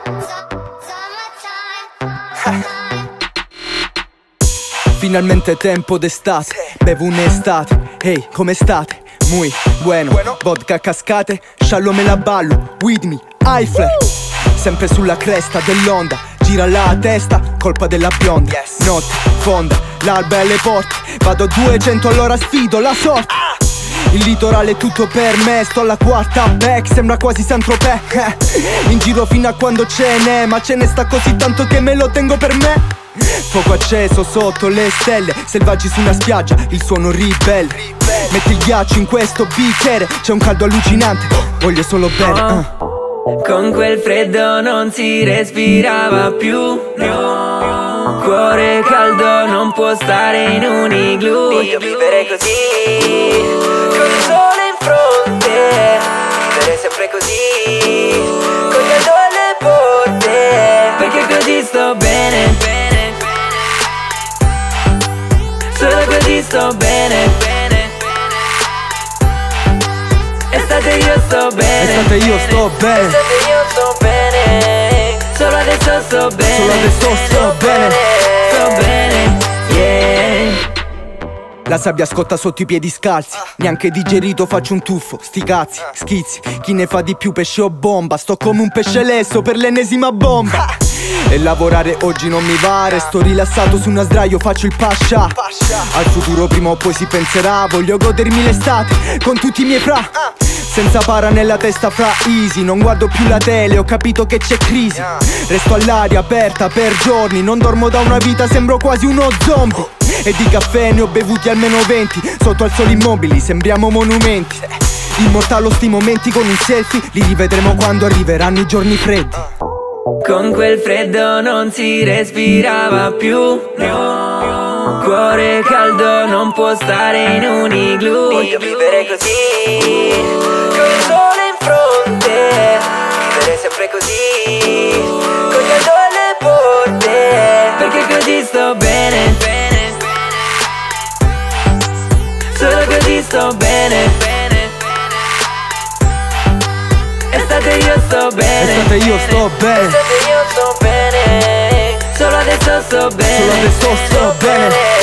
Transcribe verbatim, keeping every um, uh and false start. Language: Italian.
Finalmente tempo d'estate, bevo un'estate. Ehi, come state? Muy bueno, vodka a cascate, sciallo me la ballo, with me, high flare. Sempre sulla cresta dell'onda, gira la testa, colpa della bionda. Notte fonda, l'alba è alle porte, vado a duecento all'ora, sfido la sorte. Il litorale è tutto per me, sto alla quarta back, sembra quasi Saint-Tropez. In giro fino a quando ce n'è, ma ce ne sta così tanto che me lo tengo per me. Fuoco acceso sotto le stelle, selvaggi su una spiaggia, il suono ribelle. Metti il ghiaccio in questo bicchiere, c'è un caldo allucinante, voglio solo bene. uh. Con quel freddo non si respirava più, no. Cuore caldo non può stare in un igloo. Voglio vivere così, con il sole in fronte, vivere sempre così, con gli alto alle porte, perché così sto bene, bene, bene. Solo così sto bene, bene. Estate io sto bene, estate io sto bene, estate io sto bene. Solo adesso sto bene, solo adesso sto bene, sto bene, yeah. La sabbia scotta sotto i piedi scalzi, neanche digerito faccio un tuffo, sti cazzi, schizzi, chi ne fa di più pesce o bomba, sto come un pesce lesso per l'ennesima bomba. E lavorare oggi non mi va, resto rilassato su una sdraio, faccio il pascia. Al futuro prima o poi si penserà, voglio godermi l'estate con tutti i miei fra. Senza para nella testa fra easy, non guardo più la tele, ho capito che c'è crisi. Resto all'aria aperta per giorni, non dormo da una vita, sembro quasi uno zombie. E di caffè ne ho bevuti almeno venti, sotto al sole immobili, sembriamo monumenti. Immortalo sti momenti con un selfie, li rivedremo quando arriveranno i giorni freddi. Con quel freddo non si respirava più, no. Cuore caldo non può stare in un igloo. Voglio vivere così, con il sole in fronte, vivere sempre così, con gli alto alle porte, perché così sto bene, bene, bene. Solo così sto bene, bene. Estate io sto bene, estate io sto bene, estate io sto bene. Solo adesso sto bene, solo adesso sto bene.